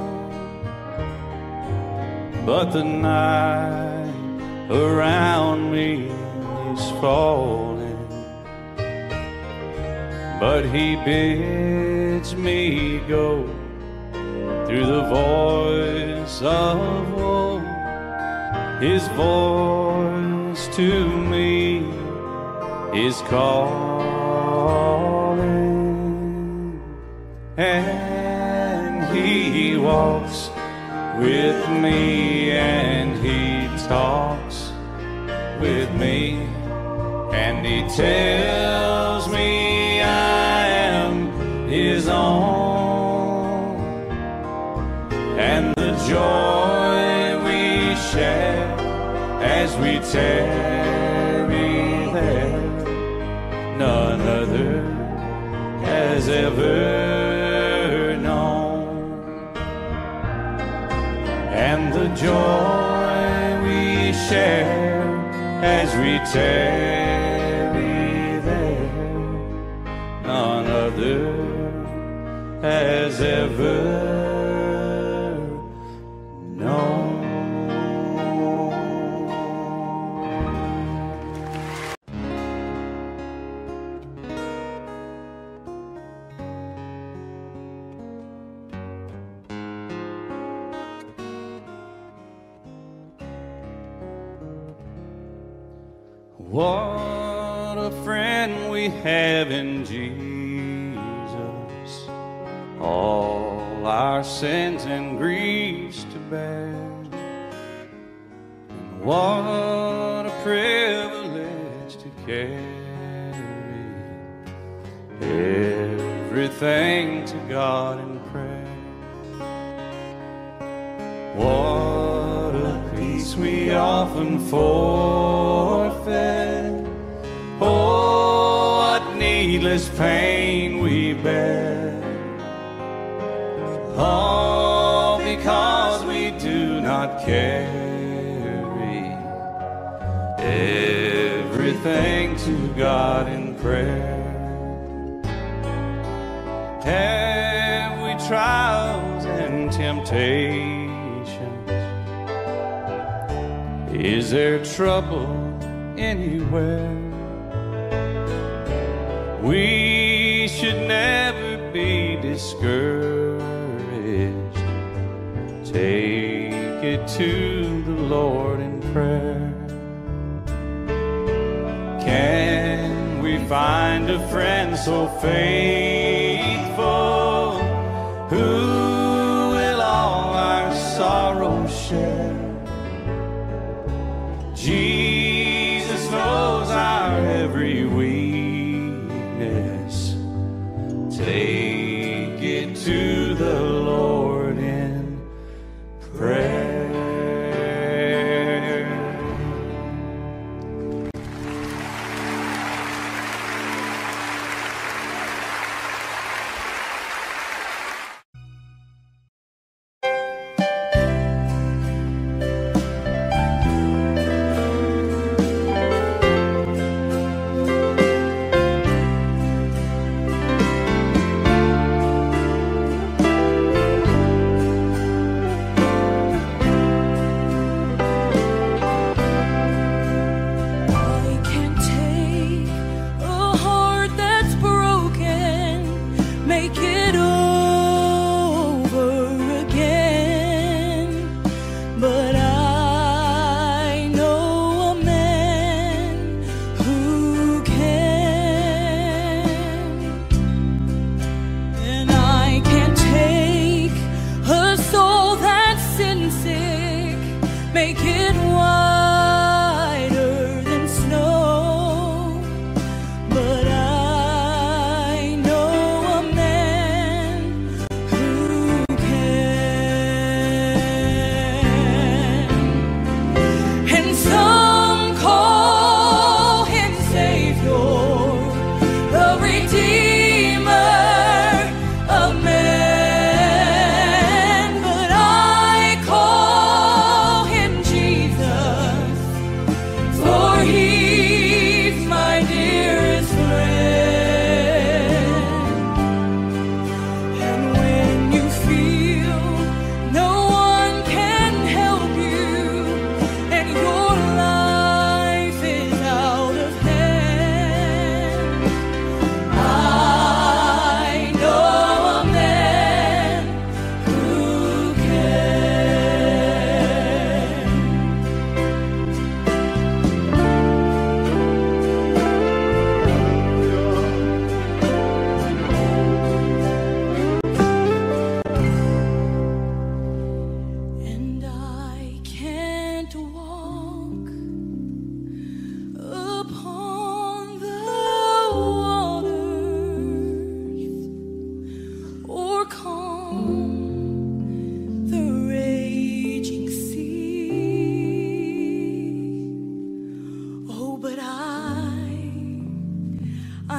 but the night around me is falling, but He bids me go through the voice of woe. His voice to me is calling, and He walks with me, and He talks with me, and He tells me I am His own, and the joy we share as we tarry there, none other has ever known, and the joy we share as we tarry there, none other has ever known. What a friend we have in Jesus, all our sins and griefs to bear. And what a privilege to carry everything to God in prayer. What a peace we often forfeit. Oh, what needless pain we bear, all because we do not carry everything to God in prayer. Have we trials and temptations? Is there trouble anywhere? We should never be discouraged. Take it to the Lord in prayer. Can we find a friend so faithful, who will all our sorrows share? Jesus knows our every weakness. Take it to the Lord in prayer.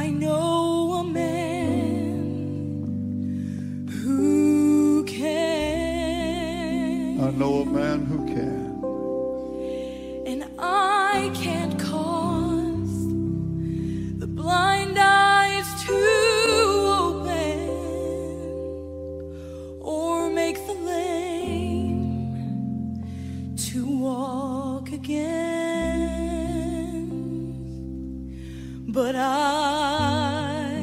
I know a man who can. I know a man who can. And I can't cause the blind eyes to open or make the lame to walk again. But I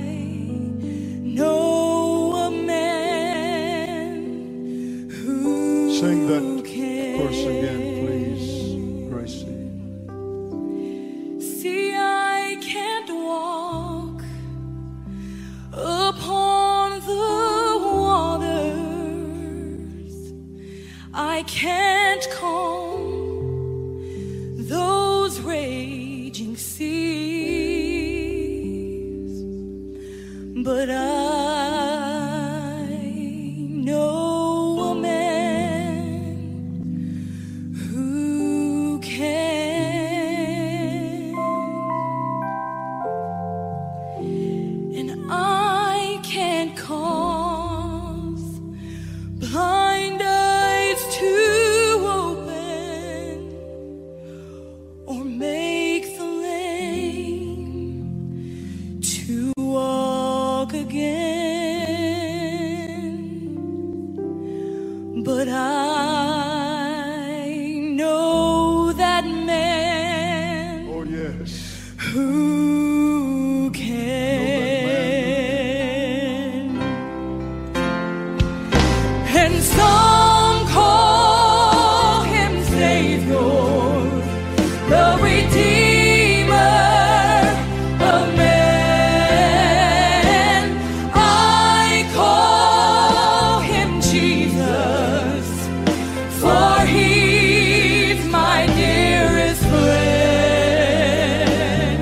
know a man who Sing that can. verse again, please, Gracie. See, I can't walk upon the waters. I can't calm those raging seas. But I know a man who can. And I can't cause blind eyes to open or make the lame to walk again. But I know that man Oh, yes. who can. And some call him Savior, the Redeemer of man. I call him Jesus, for he's my dearest friend.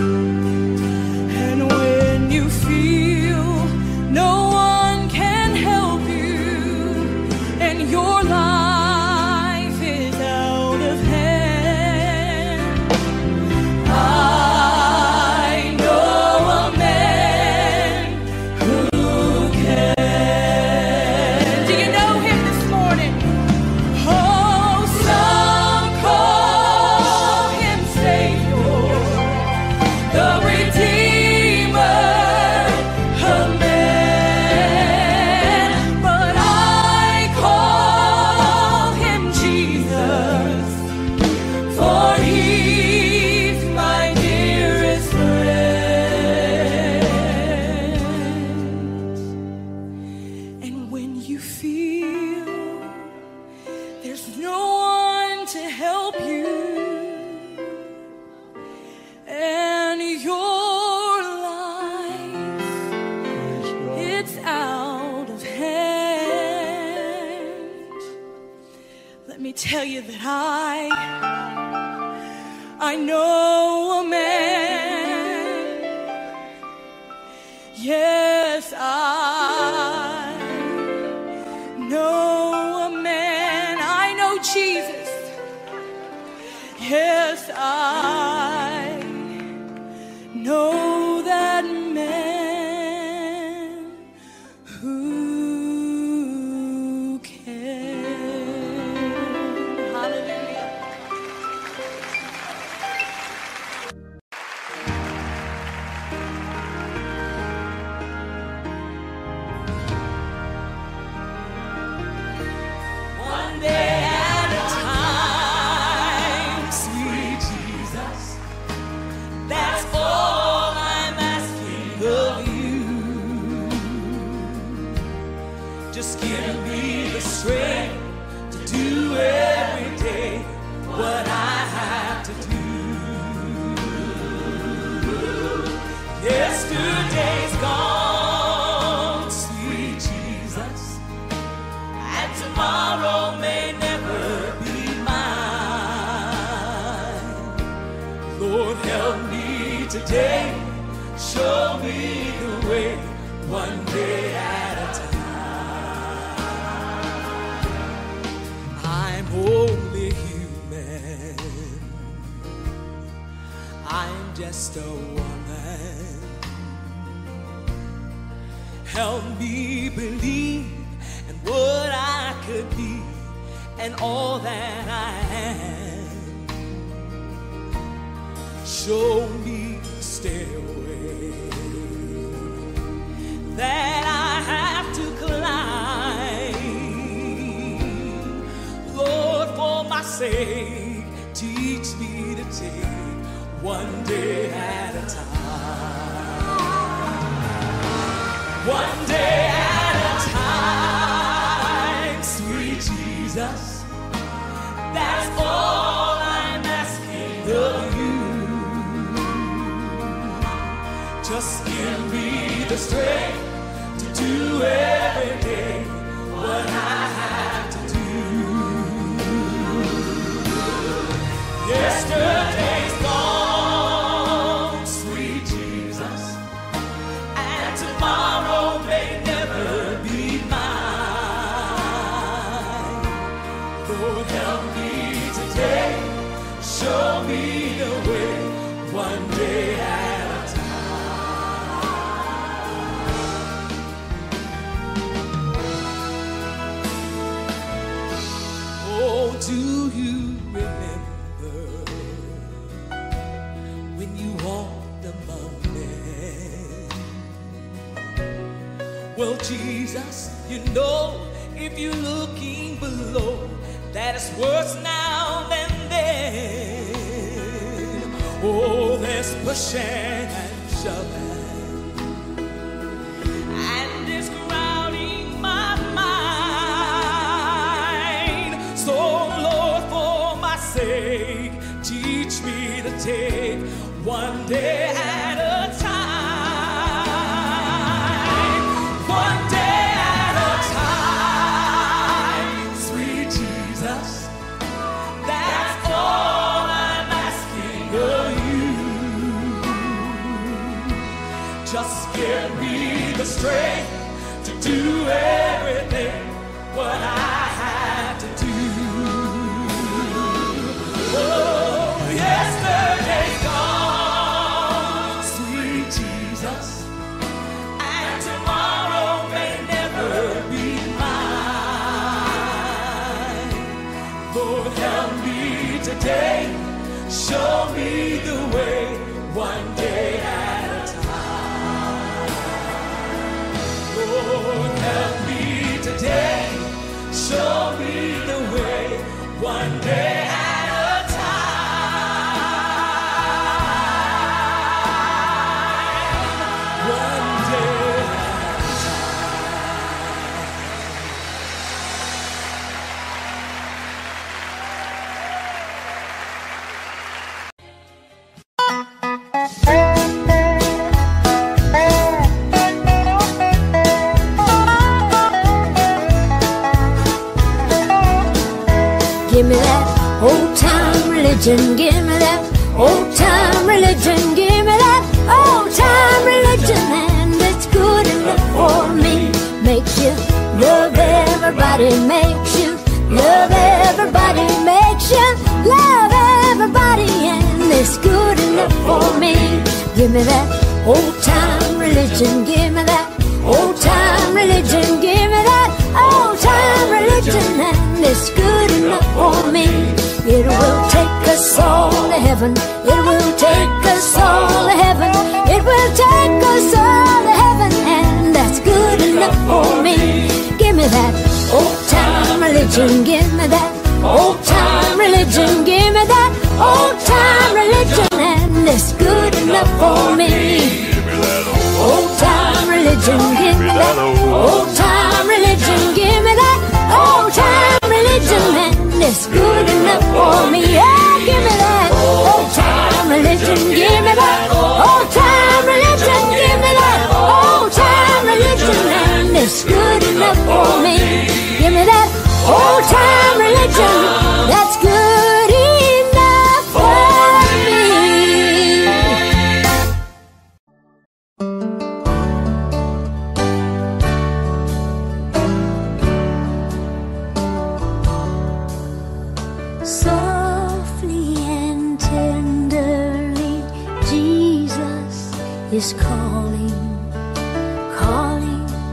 And when you feel no one can help you and your life is out of hand, I know a man who can. Do you know him this morning? Oh, some call him Savior, the Redeemer of man. But I call him Jesus, for he's my dearest friend. And when you feel there's no one to help you and your life, Praise God. it's out of hand, let me tell you that I I know a man. Yes, I know a man. I know Jesus. Yes, I know that man who can. Hallelujah. One day at a time, sweet Jesus, that's all I'm asking of you. Just give me the strength to do every day what I have to do. Yesterday's gone, sweet Jesus, and tomorrow may never be mine. Lord, help me today, show me the way, one day at a time. I'm only human, I'm just a woman Help me believe in what I could be and all that I am. Show me the stairway that I have to climb. Lord, for my sake, teach me to take one day at a time. One day at a time, sweet Jesus, that's all I'm asking of you. Just give me the strength to do every day what I have to do. Yesterday's gone, sweet Jesus, and tomorrow may never be mine. Lord, help me today, show me the way, one day at a time. Oh, do you remember when you walked among men? Well, Jesus, you know, if you're looking below, that it's worse now than then. Oh, there's pushing and shoving, and it's crowding my mind. So, Lord, for my sake, teach me to take one day at a time. One day at a time, sweet Jesus, that's all I'm asking of you. Just give me the strength to do everything what I have to do. Oh, yesterday's gone, sweet Jesus, and tomorrow may never be mine. Lord, help me today, show me the way, one day at a time. Lord, help me today, show me the way, one day at a time. One day at a Give me that old time religion, give me that old time religion, give me that old time religion, and it's good enough for me. Makes you love everybody, makes you love everybody, makes you love everybody, and it's good enough for me. Give me that old time religion, give me that old time religion, give me that old time religion, and it's good enough for me. It will take us all to heaven, it will take us all to heaven, it will take us all to heaven, and that's good enough for me. Give me that old time religion, give me that old time religion, give me that old time religion, and it's good enough for me. Old time religion, give me that old time religion, give me that old time religion, and it's good enough for me. Yeah, give me that old time religion, give me that old time religion, give me that old time religion, and it's good enough for me. Give me that old time religion, that's good enough for me. Softly and tenderly, Jesus is calling, calling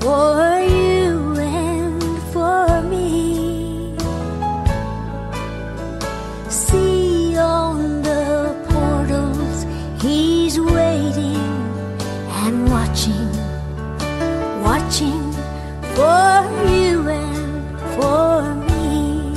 for you and for me. See on the portals he's waiting and watching, watching for you and for me.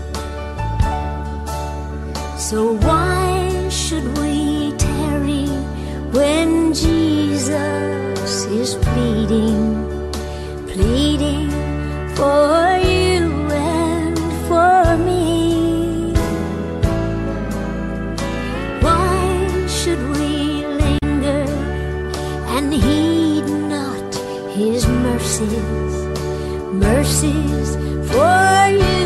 So why should we tarry when Jesus is pleading, pleading for you and for me? Why should we linger and heed not his mercies, mercies for you?